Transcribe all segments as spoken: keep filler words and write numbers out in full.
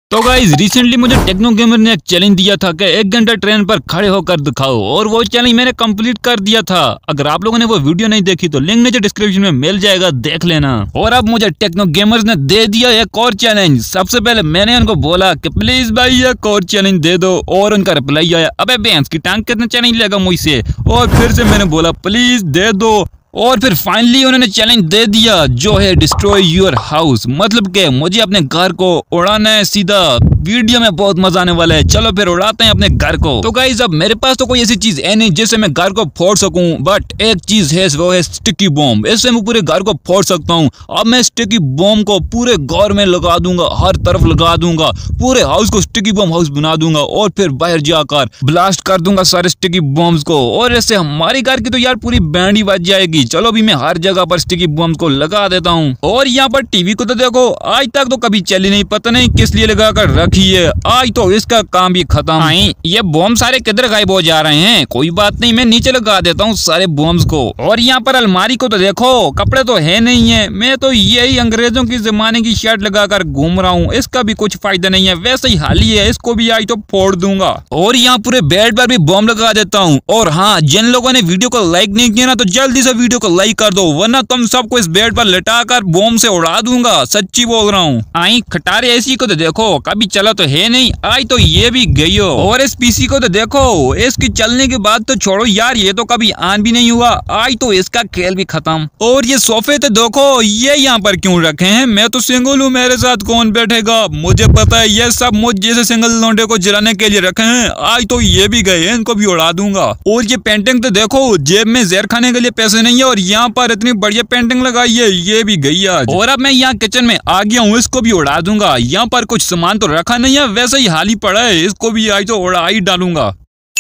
तो guys recently मुझे Techno Gamer ने एक चैलेंज दिया था कि एक घंटा ट्रेन पर खड़े होकर दिखाओ और वो चैलेंज मैंने कंप्लीट कर दिया था। अगर आप लोगों ने वो वीडियो नहीं देखी तो लिंक नीचे डिस्क्रिप्शन में मिल जाएगा, देख लेना। और अब मुझे टेक्नो गेमर्स ने दे दिया एक और चैलेंज। सबसे पहले मैंने उनको बोला कि प्लीज भाई एक और चैलेंज दे दो और उनका रिप्लाई आया, अबे भैंस की टांग कितना चैलेंज लेगा मुझसे। और फिर से मैंने बोला प्लीज दे दो और फिर फाइनली उन्होंने चैलेंज दे दिया जो है डिस्ट्रॉय योर हाउस। मतलब के मुझे अपने घर को उड़ाना है सीधा। वीडियो में बहुत मजा आने वाला है, चलो फिर उड़ाते हैं अपने घर को। तो गाइस अब मेरे पास तो कोई ऐसी चीज है नहीं जिससे मैं घर को फोड़ सकूं, बट एक चीज है वो है स्टिकी बॉम्ब। इससे मैं पूरे घर को फोड़ सकता हूं। अब मैं स्टिकी बॉम्ब को पूरे घर में लगा दूंगा, हर तरफ लगा दूंगा, पूरे हाउस को स्टिकी बॉम्ब हाउस बना दूंगा और फिर बाहर जाकर ब्लास्ट कर दूंगा सारे स्टिकी बॉम्ब्स को। और इससे हमारी घर की तो यार पूरी बैंड ही बज जाएगी। चलो भी मैं हर जगह पर स्टिकी बॉम्ब को लगा देता हूँ। और यहाँ पर टीवी को तो देखो, आज तक तो कभी चली नहीं, पता नहीं किस लिए लगा कर रखी है। आज तो इसका काम भी खत्म। ये बॉम्ब सारे किधर गायब हो जा रहे हैं। कोई बात नहीं, मैं नीचे लगा देता हूँ सारे बॉम्ब्स को। और यहाँ पर अलमारी को तो देखो, कपड़े तो है नहीं है। मैं तो यही अंग्रेजों की जमाने की शर्ट लगाकर घूम रहा हूँ, इसका भी कुछ फायदा नहीं है। वैसे ही हाली है, इसको भी आज तो फोड़ दूंगा। और यहाँ पूरे बेड पर भी बॉम्ब लगा देता हूँ। और हाँ, जिन लोगों ने वीडियो को लाइक नहीं किया ना, तो जल्दी से वीडियो को लाइक कर दो, वरना तुम सबको इस बेड पर लटाकर बॉम्ब से उड़ा दूंगा। सच्ची बोल रहा हूँ। आई खटारे ऐसी को तो देखो, कभी चला तो है नहीं, आज तो ये भी गई हो। और इस पीसी को तो देखो, इसकी चलने के बाद तो छोड़ो यार, ये तो कभी ऑन भी नहीं हुआ। आज तो इसका खेल भी खत्म। और ये सोफे तो देखो, ये यहाँ पर क्यों रखे हैं। मैं तो सिंगल हूँ, मेरे साथ कौन बैठेगा। मुझे पता है ये सब मुझ जैसे सिंगल लौंडे को जलाने के लिए रखे हैं। आज तो ये भी गए हैं, इनको भी उड़ा दूंगा। और ये पेंटिंग तो देखो, जेब में जहर खाने के लिए पैसे नहीं है और यहाँ पर इतनी बढ़िया पेंटिंग लगाई है, ये भी गई आज। और अब मैं यहाँ किचन में आ गया हूँ, इसको भी उड़ा दूंगा। यहाँ पर कुछ सामान तो रखा नहीं है, वैसे ही हाल ही पड़ा है, इसको भी आज तो उड़ा ही डालूंगा।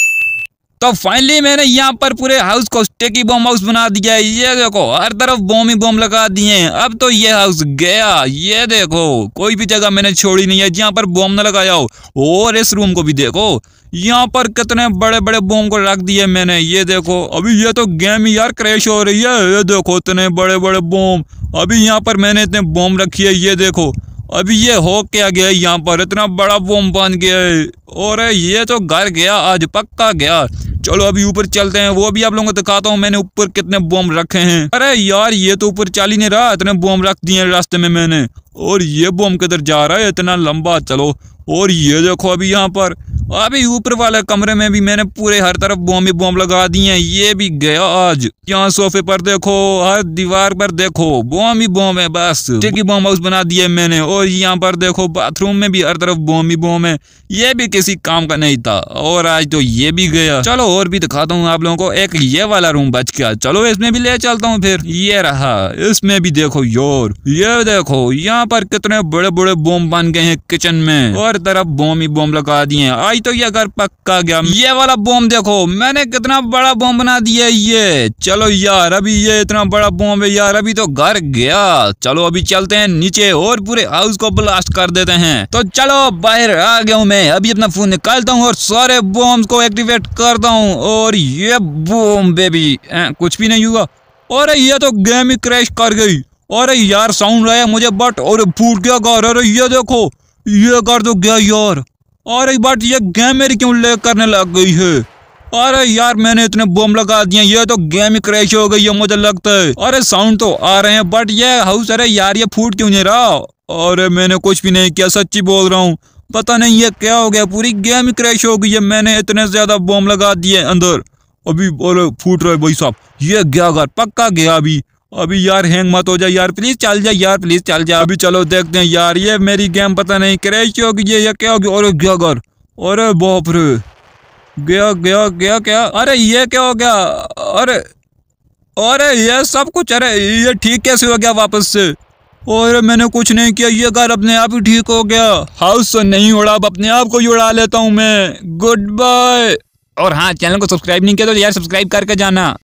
तो फाइनली मैंने यहाँ पर पूरे हाउस को स्टिकी बॉम्ब हाउस बना दिया है। ये देखो हर तरफ बॉम्ब ही बॉम्ब लगा दिए हैं। अब तो ये हाउस गया। ये देखो कोई भी जगह मैंने छोड़ी नहीं है जहाँ पर बॉम्ब न लगाया हो। और इस रूम को भी देखो, यहाँ पर कितने बड़े बड़े बॉम्ब को रख दिए मैंने। ये देखो अभी ये तो गेम ही यार क्रैश हो रही है। ये देखो इतने बड़े बड़े बॉम्ब, अभी यहाँ पर मैंने इतने बॉम्ब रखी है। ये देखो अभी ये हो क्या गया, यहाँ पर इतना बड़ा बॉम्ब बन गया है। और ये तो घर गया आज, पक्का गया। चलो अभी ऊपर चलते हैं, वो भी आप लोगों को दिखाता हूँ मैंने ऊपर कितने बॉम्ब रखे हैं। अरे यार ये तो ऊपर चल ही नहीं रहा, इतने बॉम्ब रख दिए रास्ते में मैंने। और ये बॉम्ब किधर जा रहा है इतना लंबा। चलो और ये देखो अभी यहाँ पर अभी ऊपर वाले कमरे में भी मैंने पूरे हर तरफ बॉम्ब ही बॉम्ब लगा दिए हैं। ये भी गया आज। यहाँ सोफे पर देखो, हर दीवार पर देखो बॉम्ब ही बॉम्ब है, बस स्टिकी बॉम्ब हाउस बना दिए मैंने। और यहाँ पर देखो बाथरूम में भी हर तरफ बॉम्ब ही बॉम्ब है, ये भी किसी काम का नहीं था। और आज तो ये भी गया। चलो और भी दिखाता हूँ आप लोगों को। एक ये वाला रूम बच गया, चलो इसमें भी ले चलता हूँ फिर। ये रहा, इसमें भी देखो यार, ये देखो यहाँ पर कितने बड़े बड़े बॉम्ब बन गए हैं किचन में। और तरफ बॉम्ब ही बॉम्ब लगा दिए हैं। आज तो ये घर पक्का गया। ये वाला बॉम्ब देखो, मैंने कितना बड़ा बॉम्ब बना दिया ये। चलो यार अभी ये इतना बड़ा बॉम्ब है यार, अभी तो घर गया। चलो अभी चलते हैं नीचे और पूरे हाउस को ब्लास्ट कर देते हैं। तो चलो बाहर आ गया हूँ मैं, अभी अपना फोन निकालता हूँ और सारे बॉम्ब को एक्टिवेट करता हूँ। और ये बॉम्ब बेबी कुछ भी नहीं हुआ। और ये तो गेम ही क्रैश कर गई। और यार साउंड आया मुझे बट और फूट गया घर। अरे ये देखो ये घर तो गया यार। अरे बट ये गेम मेरी क्यों ले करने लग गई है। अरे यार मैंने इतने बॉम्ब लगा दिए, ये तो गेम ही क्रैश हो गई है मुझे लगता है। अरे साउंड तो आ रहे हैं बट ये हाउस, अरे यार ये फूट क्यों नहीं रहा। अरे मैंने कुछ भी नहीं किया, सच्ची बोल रहा हूँ। पता नहीं ये क्या हो गया, पूरी गेम ही क्रैश हो गई है। मैंने इतने ज्यादा बॉम्ब लगा दिए अंदर, अभी और फूट रहे भाई साहब। ये गया घर, पक्का गया अभी। अभी यार हैंग मत हो जाए यार, प्लीज चल जा यार, प्लीज चल जा। अभी चलो देखते हैं यार, ये मेरी गेम पता नहीं क्रैश हो गई है या क्या हो गया। और गया घर, अरे बाप रे, गया गया गया क्या। अरे ये क्या हो गया। अरे अरे ये सब कुछ, अरे ये ठीक कैसे हो गया वापस से। और मैंने कुछ नहीं किया, ये घर अपने आप ही ठीक हो गया। हाउस तो नहीं उड़ा, अब अपने आप को ही उड़ा लेता हूँ मैं। Good bye. और हाँ, चैनल को सब्सक्राइब नहीं किया तो यार सब्सक्राइब करके जाना।